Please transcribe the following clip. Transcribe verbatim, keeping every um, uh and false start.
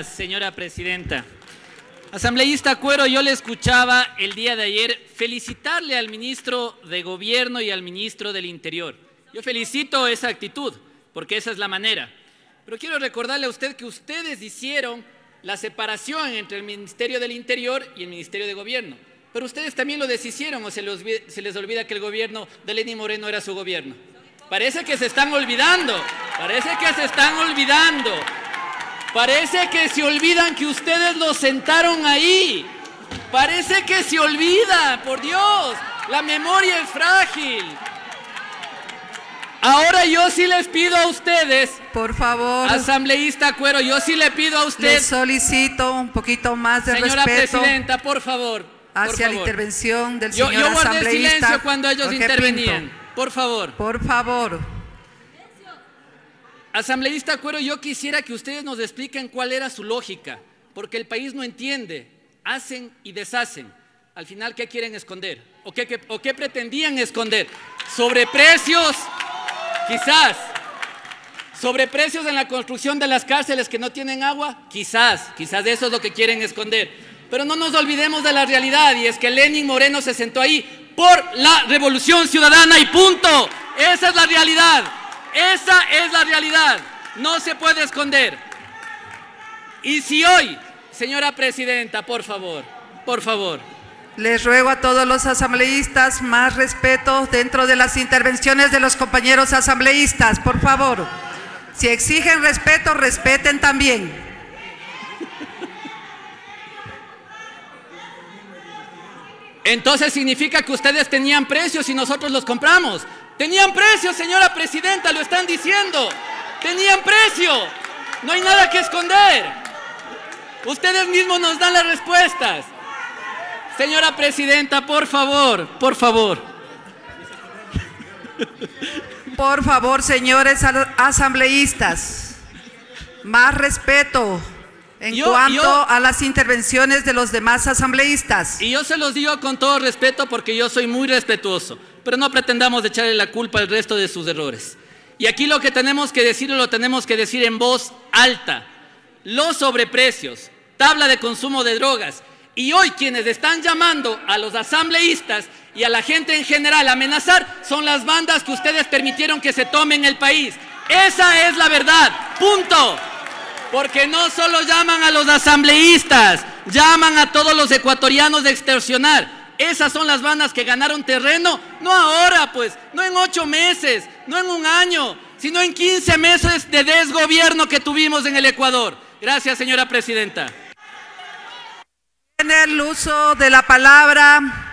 Señora Presidenta. Asambleísta Cuero, yo le escuchaba el día de ayer felicitarle al ministro de Gobierno y al ministro del Interior. Yo felicito esa actitud, porque esa es la manera. Pero quiero recordarle a usted que ustedes hicieron la separación entre el Ministerio del Interior y el Ministerio de Gobierno. Pero ustedes también lo deshicieron, o se les olvida, se les olvida que el gobierno de Lenín Moreno era su gobierno. Parece que se están olvidando, parece que se están olvidando. Parece que se olvidan que ustedes los sentaron ahí. Parece que se olvida, por Dios, la memoria es frágil. Ahora yo sí les pido a ustedes, por favor, asambleísta Cuero, yo sí le pido a usted, le solicito un poquito más de señora respeto, presidenta, por favor, hacia por favor. la intervención del yo, señor yo guardé asambleísta silencio cuando ellos Jorge intervenían, Pinto. por favor. Por favor. Asambleísta Cuero, yo quisiera que ustedes nos expliquen cuál era su lógica, porque el país no entiende, hacen y deshacen. Al final, ¿qué quieren esconder? ¿O qué, qué, o qué pretendían esconder? ¿Sobreprecios? Quizás. ¿Sobreprecios en la construcción de las cárceles que no tienen agua? Quizás, quizás eso es lo que quieren esconder. Pero no nos olvidemos de la realidad, y es que Lenín Moreno se sentó ahí por la revolución ciudadana y punto. Esa es la realidad. Esa es la realidad, no se puede esconder. Y si hoy, señora presidenta, por favor, por favor. Les ruego a todos los asambleístas más respeto dentro de las intervenciones de los compañeros asambleístas, por favor. Si exigen respeto, respeten también. Entonces significa que ustedes tenían precios y nosotros los compramos. Tenían precio, señora presidenta, lo están diciendo. Tenían precio. No hay nada que esconder. Ustedes mismos nos dan las respuestas. Señora presidenta, por favor, por favor. Por favor, señores asambleístas, más respeto en yo, cuanto yo, a las intervenciones de los demás asambleístas. Y yo se los digo con todo respeto porque yo soy muy respetuoso. Pero no pretendamos echarle la culpa al resto de sus errores. Y aquí lo que tenemos que decir, lo tenemos que decir en voz alta. Los sobreprecios, tabla de consumo de drogas. Y hoy quienes están llamando a los asambleístas y a la gente en general a amenazar son las bandas que ustedes permitieron que se tomen el país. Esa es la verdad, punto. Porque no solo llaman a los asambleístas, llaman a todos los ecuatorianos de extorsionar. Esas son las bandas que ganaron terreno, no ahora pues, no en ocho meses, no en un año, sino en quince meses de desgobierno que tuvimos en el Ecuador. Gracias, señora presidenta. En el uso de la palabra